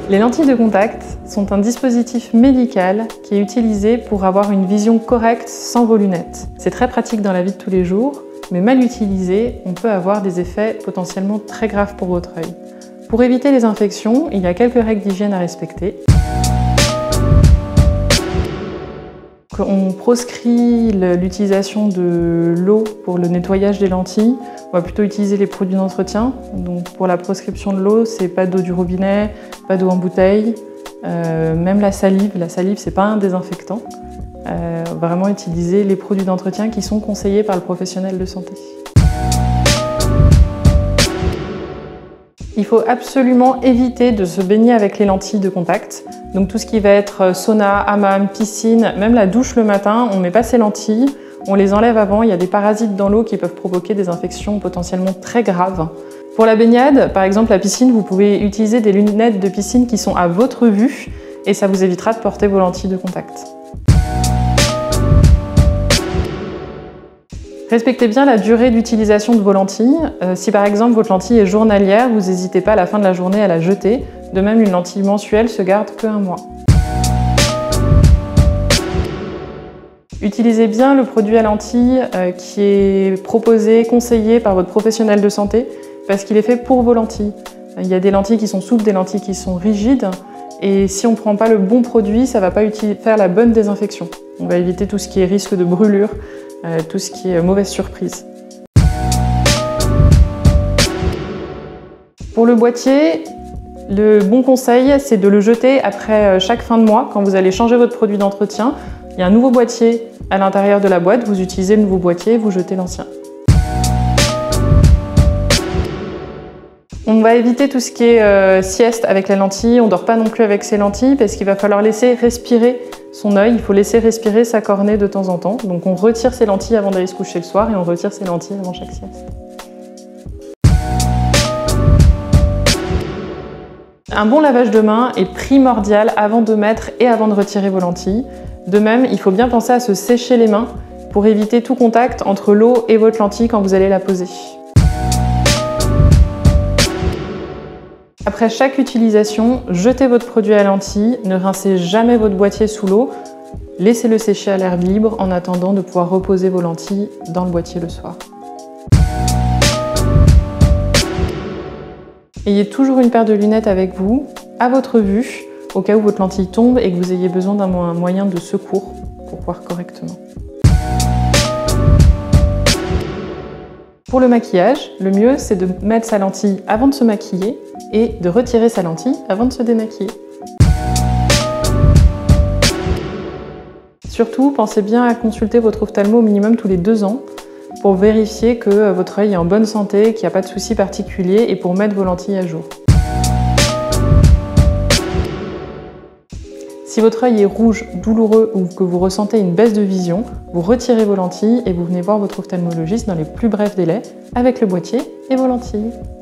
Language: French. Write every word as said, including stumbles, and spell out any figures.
Les lentilles de contact sont un dispositif médical qui est utilisé pour avoir une vision correcte sans vos lunettes. C'est très pratique dans la vie de tous les jours, mais mal utilisé, on peut avoir des effets potentiellement très graves pour votre œil. Pour éviter les infections, il y a quelques règles d'hygiène à respecter. On proscrit l'utilisation de l'eau pour le nettoyage des lentilles. On va plutôt utiliser les produits d'entretien. Donc pour la proscription de l'eau, c'est pas d'eau du robinet, pas d'eau en bouteille, euh, même la salive. La salive, c'est pas un désinfectant. Euh, vraiment utiliser les produits d'entretien qui sont conseillés par le professionnel de santé. Il faut absolument éviter de se baigner avec les lentilles de contact. Donc tout ce qui va être sauna, hammam, piscine, même la douche le matin, on ne met pas ces lentilles, on les enlève avant. Il y a des parasites dans l'eau qui peuvent provoquer des infections potentiellement très graves. Pour la baignade, par exemple la piscine, vous pouvez utiliser des lunettes de piscine qui sont à votre vue et ça vous évitera de porter vos lentilles de contact. Respectez bien la durée d'utilisation de vos lentilles. Euh, si par exemple votre lentille est journalière, vous n'hésitez pas à la fin de la journée à la jeter. De même, une lentille mensuelle se garde que un mois. Utilisez bien le produit à lentilles euh, qui est proposé, conseillé par votre professionnel de santé parce qu'il est fait pour vos lentilles. Il y a des lentilles qui sont souples, des lentilles qui sont rigides et si on ne prend pas le bon produit, ça ne va pas faire la bonne désinfection. On va éviter tout ce qui est risque de brûlure, Euh, tout ce qui est mauvaise surprise. Pour le boîtier, le bon conseil, c'est de le jeter après chaque fin de mois. Quand vous allez changer votre produit d'entretien, il y a un nouveau boîtier à l'intérieur de la boîte, vous utilisez le nouveau boîtier, vous jetez l'ancien. On va éviter tout ce qui est euh, sieste avec les lentilles, on ne dort pas non plus avec ses lentilles parce qu'il va falloir laisser respirer son œil, il faut laisser respirer sa cornée de temps en temps. Donc on retire ses lentilles avant d'aller se coucher le soir et on retire ses lentilles avant chaque sieste. Un bon lavage de mains est primordial avant de mettre et avant de retirer vos lentilles. De même, il faut bien penser à se sécher les mains pour éviter tout contact entre l'eau et votre lentille quand vous allez la poser. Après chaque utilisation, jetez votre produit à lentilles, ne rincez jamais votre boîtier sous l'eau, laissez-le sécher à l'air libre en attendant de pouvoir reposer vos lentilles dans le boîtier le soir. Ayez toujours une paire de lunettes avec vous, à votre vue, au cas où votre lentille tombe et que vous ayez besoin d'un moyen de secours pour voir correctement. Pour le maquillage, le mieux c'est de mettre sa lentille avant de se maquiller et de retirer sa lentille avant de se démaquiller. Surtout, pensez bien à consulter votre ophtalmo au minimum tous les deux ans pour vérifier que votre œil est en bonne santé, qu'il n'y a pas de soucis particuliers et pour mettre vos lentilles à jour. Si votre œil est rouge, douloureux ou que vous ressentez une baisse de vision, vous retirez vos lentilles et vous venez voir votre ophtalmologiste dans les plus brefs délais avec le boîtier et vos lentilles.